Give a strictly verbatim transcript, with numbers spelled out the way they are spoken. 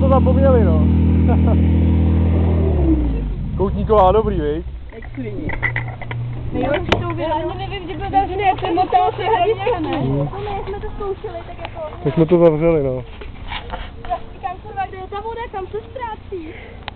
to zapomněli, no. Koutníková, dobrý, viď? Jak klidně. Nejlepší to uvědomit. Já ani nevím, že by zavřeli, jak to motel se hlediska, ne? No my jsme to zkoušeli, tak jako... Tak jsme to zavřeli, no. Já říkám, kurva, kde je ta voda, kam se ztrácí?